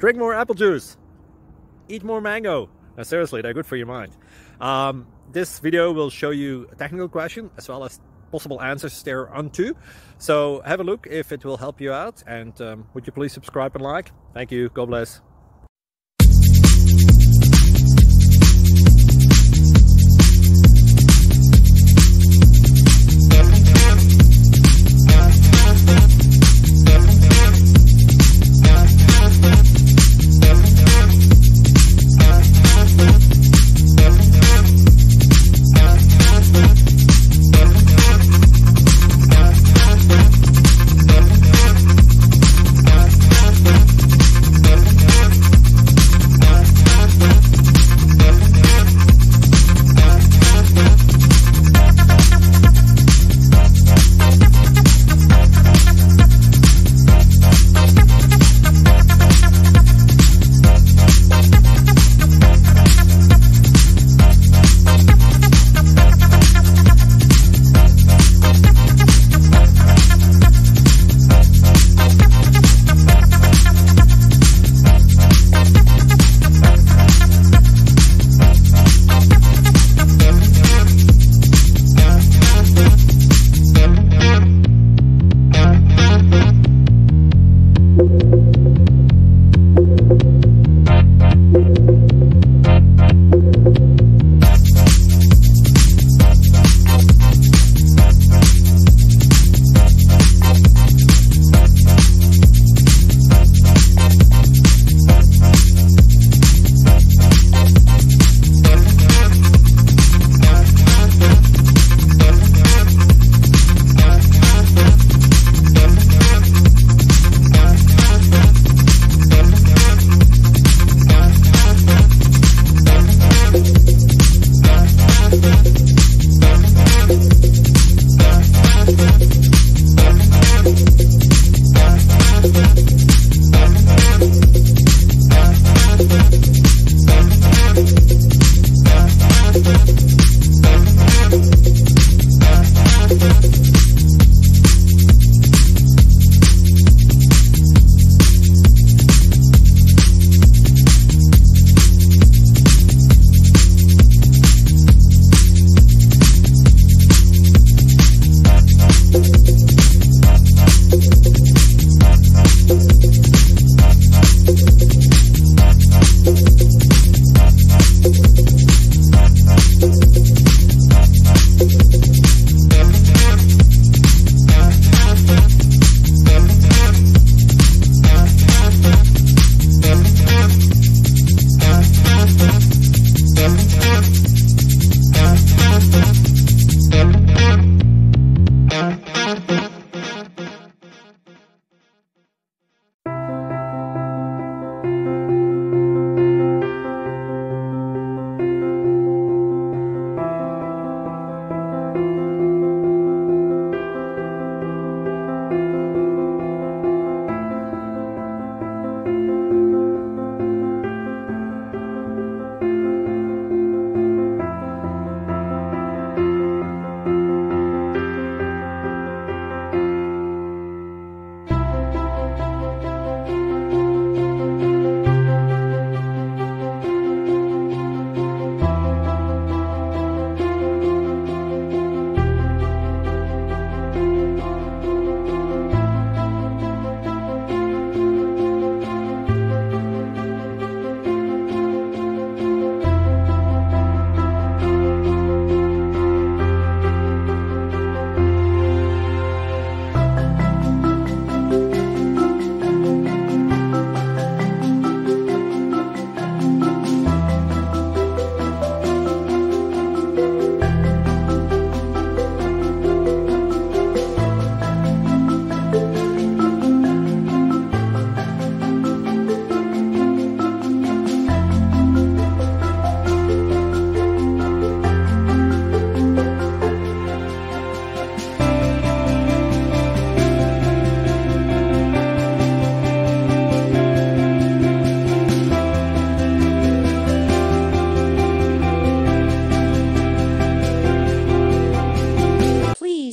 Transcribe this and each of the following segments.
Drink more apple juice. Eat more mango. Now, seriously, they're good for your mind. This video will show you a technical question as well as possible answers thereunto. So have a look if it will help you out, and would you please subscribe and like? Thank you. God bless.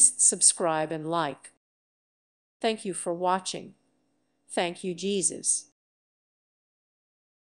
subscribe, and like. Thank you for watching. Thank you, Jesus.